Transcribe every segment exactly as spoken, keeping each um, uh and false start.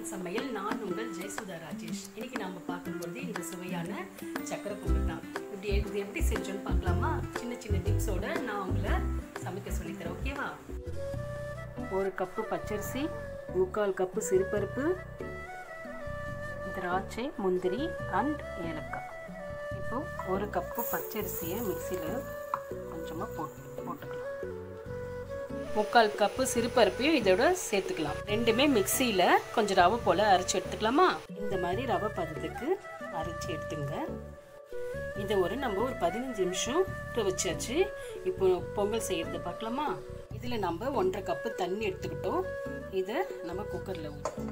அம்மன் சமையல். நான் உங்கள் ஜெயசுதா ராஜேஷ். இன்னைக்கு நம்ம பார்க்கும்போது இந்த சுவையான சக்கரை பொங்கல் தான். இப்படி இது எப்படி செஞ்சோன்னு பார்க்கலாமா? சின்ன சின்ன டிப்ஸோட நான் உங்களை சமைக்க சொல்லித்தரேன். ஓகேவா? ஒரு கப்பு பச்சரிசி, முக்கால் கப்பு சிறுபருப்பு, திராட்சை, முந்திரி அண்ட் ஏலக்காய். இப்போ ஒரு கப்பு பச்சரிசியை மிக்சியில் கொஞ்சமாக போட்டு போட்டுக்கலாம். முக்கால் கப்பு சிறுபருப்பையும் இதோட சேர்த்துக்கலாம். ரெண்டுமே மிக்சியில் கொஞ்சம் ரவை போல் அரைச்சி எடுத்துக்கலாமா? இந்த மாதிரி ரவை பதத்துக்கு அரைச்சி எடுத்துங்க. இதை ஒரு நம்ம ஒரு பதினஞ்சு நிமிஷம் வச்சாச்சு. இப்போ பொங்கல் செய்யறதை பார்க்கலாமா? இதில் நம்ம ஒன்றரை கப்பு தண்ணி எடுத்துக்கிட்டோம். இதை நம்ம குக்கரில் ஊற்றணும்.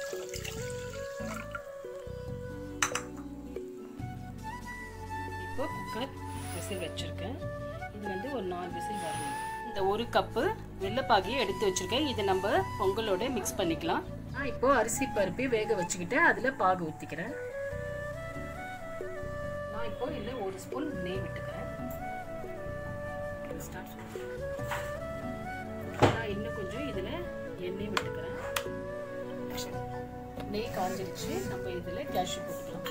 இப்போ குக்கர் விசில் வச்சுருக்கேன். இது வந்து ஒரு நாலு விசில் வரணும். இந்த ஒரு கப்பு வெள்ளைப்பாகியை எடுத்து வச்சுருக்கேன். இதை நம்ம பொங்கலோட மிக்ஸ் பண்ணிக்கலாம். நான் இப்போ அரிசி பருப்பி வேக வச்சுக்கிட்டு அதில் பாகு ஊற்றிக்கிறேன். நான் இப்போ இதில் ஒரு ஸ்பூன் நெய் விட்டுக்கிறேன். நான் இன்னும் கொஞ்சம் இதில் எண்ணெய் விட்டுக்கிறேன். நெய் காஞ்சிருச்சு. நம்ம இதில் கேஷ்யூ போட்டுக்கலாம்.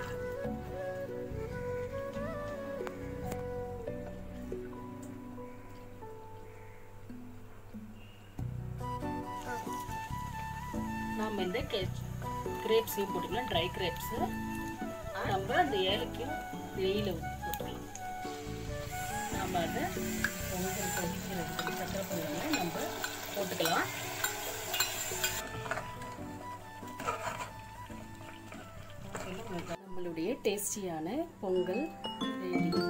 நம்ம இந்த கிரேப்ஸையும் போட்டுக்கலாம். ட்ரை கிரேப்ஸு நம்ம அந்த ஏலக்கையும் நெய்யில் போட்டுக்கலாம். நம்ம அதை பொங்கல் கொதிக்கிறதுக்கு சக்கரை பொங்கல் நம்ம போட்டுக்கலாம். நம்மளுடைய டேஸ்டியான பொங்கல் ரெடி.